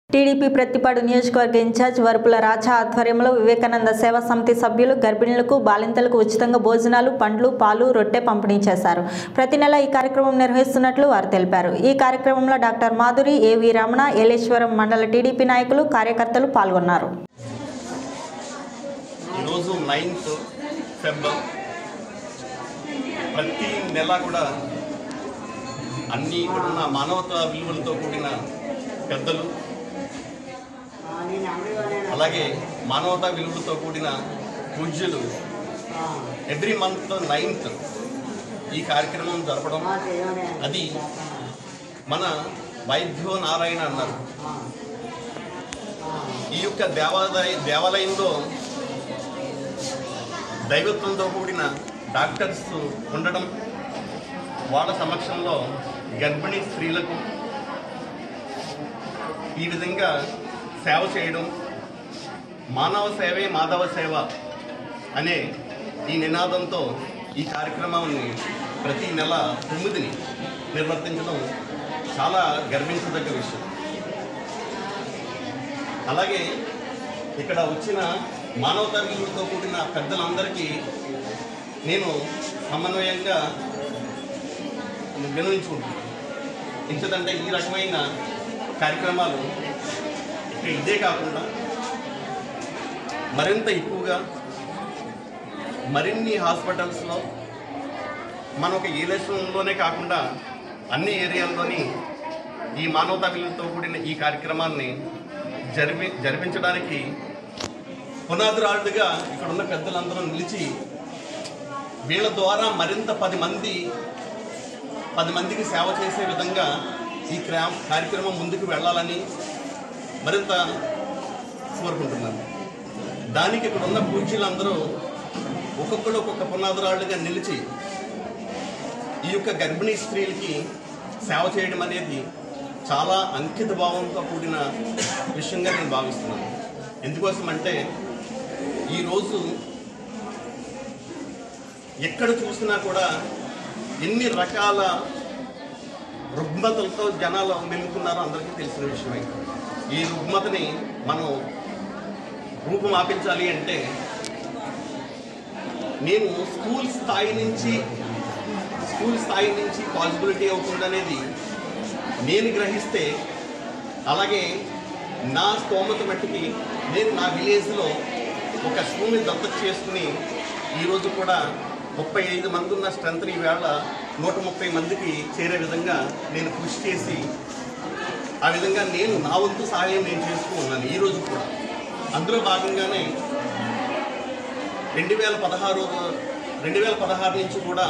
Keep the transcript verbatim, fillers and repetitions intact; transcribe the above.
TDP Prathipadu నియోజకవర్గ incharge Varupula రాజా ఆధ్వర్యంలో వివేకానంద సేవా సమితి సభ్యులు గర్భిణులకు బాలింతలకు ఉచితంగా భోజనాలు పండ్లు పాలు రొట్టె పంపిణీ చేశారు. ప్రతి నెల ఈ కార్యక్రమం నిర్వహిస్తున్నట్లు వారు తెలిపారు. ఈ కార్యక్రమంలో డాక్టర్ మాధురి, ఏవి రమణ, ఏలేశ్వరం మండల టీడీపీ నాయకులు కార్యకర్తలు పాల్గొన్నారు. ఈరోజు నైన్త్ ఫిబ్రవరి ప్రతి నెల కూడా అన్ని ఇక్కడున్న మానవతా విలువలతో కూడిన పెద్దలు, అలాగే మానవతా విలువలతో కూడిన పూజ్యులు ఎవ్రీ మంత్ నైన్త్ ఈ కార్యక్రమం జరపడం, అది మన వైద్యో నారాయణ అన్నారు. ఈ యొక్క దేవాలయ దేవాలయంలో దైవత్వంతో కూడిన డాక్టర్స్ ఉండడం, వాళ్ళ సమక్షంలో గర్భిణీ స్త్రీలకు ఈ విధంగా సేవ చేయడం, మానవ సేవే మాధవ సేవ అనే ఈ నినాదంతో ఈ కార్యక్రమాన్ని ప్రతి నెల తొమ్మిదిని నిర్వర్తించడం చాలా గర్వించదగ్గ విషయం. అలాగే ఇక్కడ వచ్చిన మానవతా విలువలతో కూడిన పెద్దలందరికీ నేను సమన్వయంగా వినవించుకుంటున్నాను. ఎందుకంటే ఈ రకమైన కార్యక్రమాలు ఇక్కడ ఇదే కాకుండా మరింత ఎక్కువగా మరిన్ని హాస్పిటల్స్లో, మన ఒక ఏలేశ్వరంలోనే కాకుండా అన్ని ఏరియాల్లోని ఈ మానవతా విలువలతో కూడిన ఈ కార్యక్రమాన్ని జరిపి జరిపించడానికి పునాదిరాళ్ళుగా ఇక్కడ ఉన్న పెద్దలందరూ నిలిచి వీళ్ళ ద్వారా మరింత పది మంది పది మందికి సేవ చేసే విధంగా ఈ కార్యక్రమం ముందుకు వెళ్ళాలని మరింత కోరుకుంటున్నాను. దానికి ఇక్కడ ఉన్న పూజ్యులందరూ ఒక్కొక్కరు ఒక్కొక్క పునాదిరాళ్ళుగా నిలిచి ఈ యొక్క గర్భిణీ స్త్రీలకి సేవ చేయడం అనేది చాలా అంకిత భావంతో కూడిన విషయంగా నేను భావిస్తున్నాను. ఎందుకోసం అంటే ఈరోజు ఎక్కడ చూసినా కూడా ఎన్ని రకాల రుగ్మతలతో జనాలు మెలుగుతున్నారో అందరికీ తెలిసిన విషయమే. ఈ రుగ్మతని మనం రూపుమాపించాలి అంటే నేను స్కూల్ స్థాయి నుంచి స్కూల్ స్థాయి నుంచి పాసిబిలిటీ అవుతుందనేది నేను గ్రహిస్తే, అలాగే నా స్తోమత మట్టికి నేను నా విలేజ్లో ఒక స్కూల్ని దత్తత చేసుకుని ఈరోజు కూడా ముప్పై ఐదు మంది ఉన్న స్ట్రెంత్ని ఈవేళ నూట ముప్పై మందికి చేరే విధంగా నేను కృషి చేసి ఆ విధంగా నేను నా వంతు సహాయం నేను చేస్తూ ఉన్నాను ఈరోజు కూడా. అందులో భాగంగానే రెండు వేల పదహారు రెండు వేల పదహారు నుంచి కూడా